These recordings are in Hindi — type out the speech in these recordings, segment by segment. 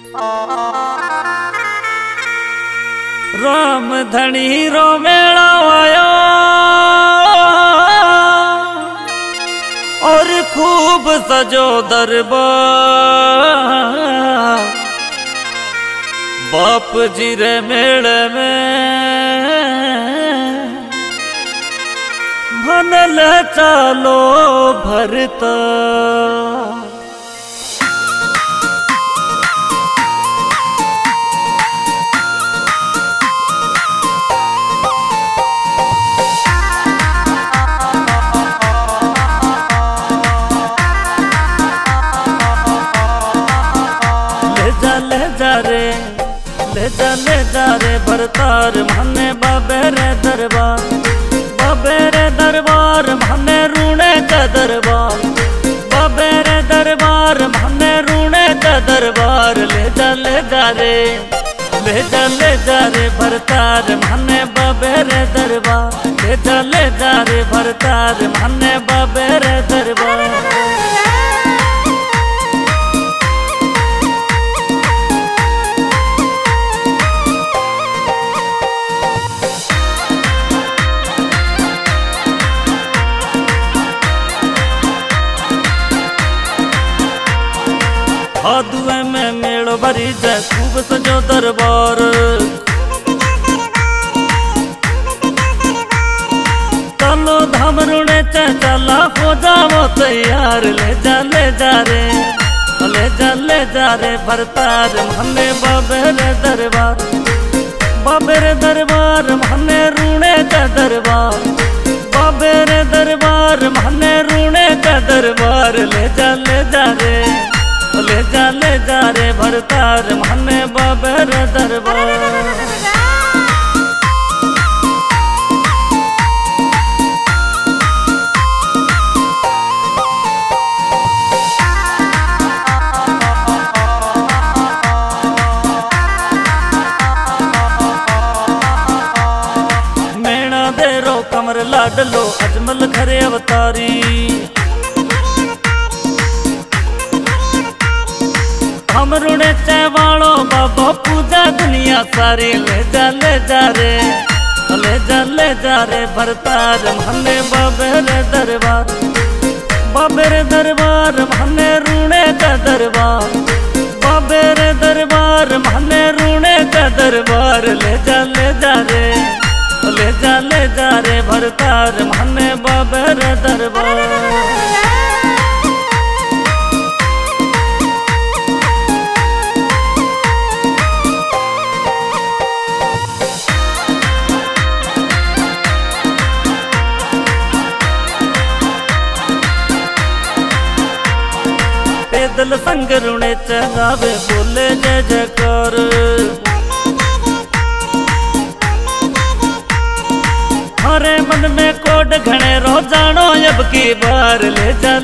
राम धनी रो मेला आयो और खूब सजो दरबार। बाप जी रे मेले में मन ले चालो भरता। ले जा रे भरतार मने बाबे रे दरबार। बाबे रे दरबार मने रूणे का दरबार। बाबे रे दरबार मने रूणे का दरबार। ले जा रे भरतार मने बाबे रे दरबार। ले जा रे भरतार मने बाबे रे दरबार। भादुए में मेड़ो भरी जय खूब सजो दरबार। चलो धाम रुणे चला हो जाओ तैयार। ले जा रे भरतार मने बाबे रे दरबार। बाबे रे दरबार मने रूणे का दरबार। बाबे रे दरबार मने रूणे का दरबार। ले जा रे भरतार मने बाबे रे दरबार। मेणा दे रो कमर लाडलो अजमल घरे अवतारी। हम रुणे चैवालो बाबा पूजा दुनिया सारी। ले जा रे भरतार मने बाबे रे दरबार। बाबे रे दरबार मने रूणे का दरबार। बाबे रे दरबार मने रूणे का दरबार। ले जा रे भरतार मने बाबे रे दरबार। पैदल संग रुणे चलावे बोले जय जयकार। हरे मन में कोड घने रो जानो अब की बार। ले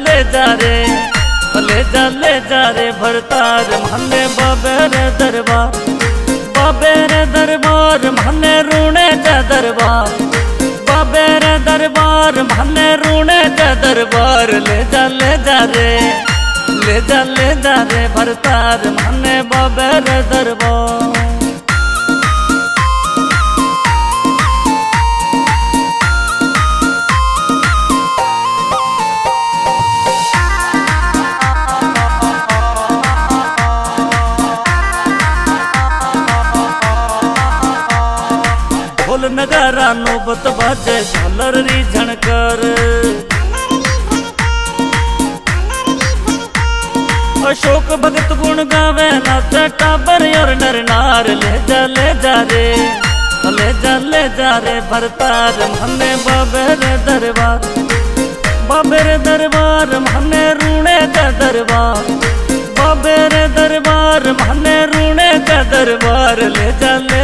जा रे भरतार मने बाबे रे दरबार। बाबे रे दरबार मने रूणे का दरबार। बाबे रे दरबार मने रूणे का दरबार। ले जा रे भरतार मने बाबे रे दरबार। ढोल नगारा नौबत बाजे झालर री झणकर। अशोक भगत गुण गावे नाचे टाबर और नर नार। ले जा रे भरतार मने बाबे रे दरबार। बाबे रे दरबार मने रूणे का दरबार। बाबे रे दरबार मने रूणे का दरबार। ले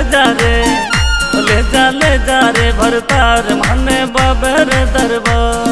जा रे भरतार मने बाबे रे दरबार।